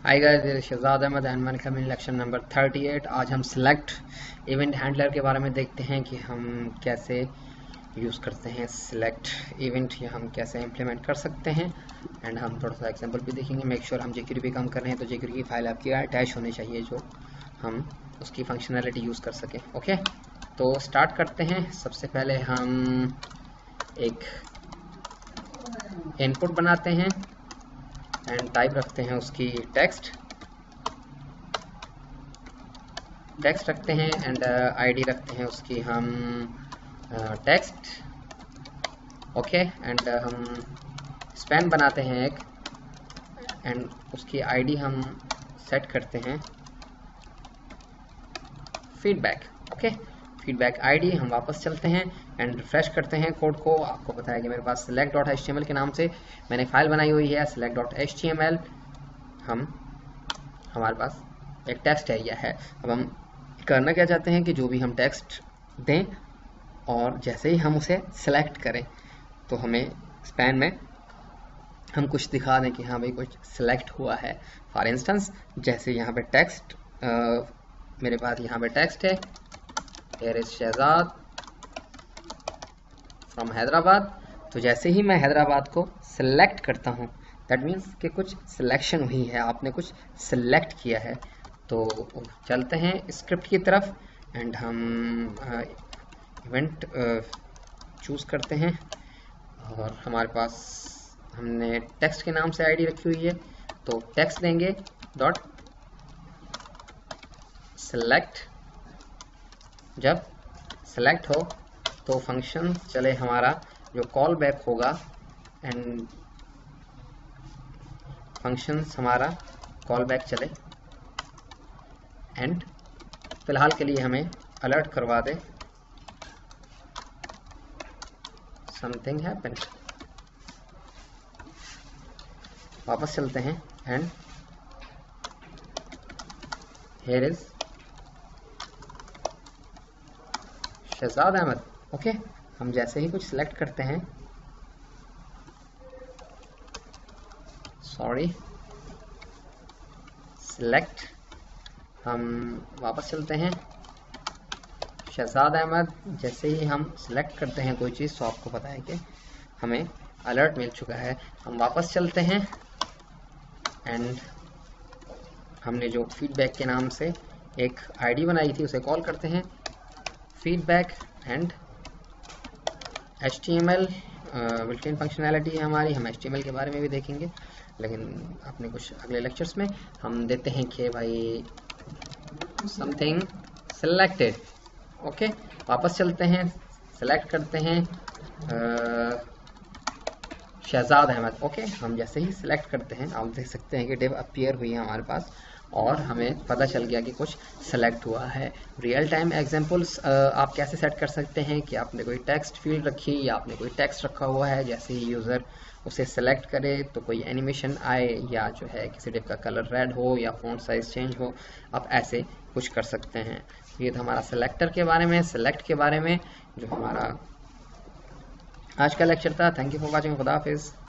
Hi guys, this is Shahzad Ahmed and welcome in lecture number 38। आज हम select event handler के बारे में देखते हैं कि हम कैसे यूज़ करते हैं सिलेक्ट इवेंट, या हम कैसे इम्प्लीमेंट कर सकते हैं। एंड हम थोड़ा सा एग्जांपल भी देखेंगे। मेक श्योर हम jQuery पे काम कर रहे हैं तो jQuery की फाइल आपकी अटैच होनी चाहिए जो हम उसकी फंक्शनैलिटी यूज़ कर सकें। ओके, तो स्टार्ट करते हैं। सबसे पहले हम एक इनपुट बनाते हैं एंड टाइप रखते हैं उसकी टेक्स्ट रखते हैं एंड आईडी रखते हैं उसकी हम टेक्स्ट। ओके, एंड हम स्पैन बनाते हैं एक एंड उसकी आईडी हम सेट करते हैं फीडबैक। Okay, feedback ID. हम वापस चलते हैं एंड रिफ्रेश करते हैं कोड को। आपको पता है कि मेरे पास select.html के नाम से मैंने फाइल बनाई हुई है select.html। हमारे पास एक टेक्स्ट एरिया है। अब हम करना क्या चाहते हैं कि जो भी हम टेक्स्ट दें और जैसे ही हम उसे सेलेक्ट करें तो हमें स्पैन में हम कुछ दिखा दें कि हाँ भाई कुछ सिलेक्ट हुआ है। फॉर इंस्टेंस जैसे यहाँ पे टेक्स्ट मेरे पास यहाँ पे टेक्स्ट है, here is Shahzad from Hyderabad. तो जैसे ही मैं हैदराबाद को सिलेक्ट करता हूँ दैट मीन्स कि कुछ सिलेक्शन हुई है, आपने कुछ सिलेक्ट किया है। तो चलते हैं स्क्रिप्ट की तरफ एंड हम इवेंट चूज़ करते हैं और हमारे पास हमने टेक्स्ट के नाम से आईडी रखी हुई है तो टेक्स्ट देंगे डॉट सेलेक्ट। जब सेलेक्ट हो तो फंक्शन चले हमारा जो कॉल बैक होगा एंड फंक्शन हमारा कॉल बैक चले एंड फिलहाल के लिए हमें अलर्ट करवा दे समथिंग हैपेंड। वापस चलते हैं and here is Shahzad Ahmed. Okay, हम जैसे ही कुछ सिलेक्ट करते हैं, सॉरी सिलेक्ट, हम वापस चलते हैं शहजाद अहमद। जैसे ही हम सिलेक्ट करते हैं कोई चीज़ तो आपको पता है कि हमें अलर्ट मिल चुका है। हम वापस चलते हैं एंड हमने जो फीडबैक के नाम से एक आईडी बनाई थी उसे कॉल करते हैं feedback and HTML built in functionality है हमारी। हम HTML के बारे में भी देखेंगे लेकिन अपने कुछ अगले लेक्चर्स में। हम देते हैं कि भाई समथिंग सिलेक्टेड। ओके, वापस चलते हैं, सेलेक्ट करते हैं शहजाद अहमद। ओके, हम जैसे ही सिलेक्ट करते हैं आप देख सकते हैं कि डिव अपीयर हुई है हमारे पास और हमें पता चल गया कि कुछ सेलेक्ट हुआ है। रियल टाइम एग्जांपल्स आप कैसे सेट कर सकते हैं कि आपने कोई टेक्स्ट फील्ड रखी या आपने कोई टेक्स्ट रखा हुआ है, जैसे ही यूज़र उसे सेलेक्ट करे तो कोई एनिमेशन आए या जो है किसी डिव का कलर रेड हो या फ़ॉन्ट साइज चेंज हो, आप ऐसे कुछ कर सकते हैं। ये था हमारा सेलेक्टर के बारे में, सेलेक्ट के बारे में जो हमारा आज का लेक्चर था। Thank you for watching. खुदा हाफिज़।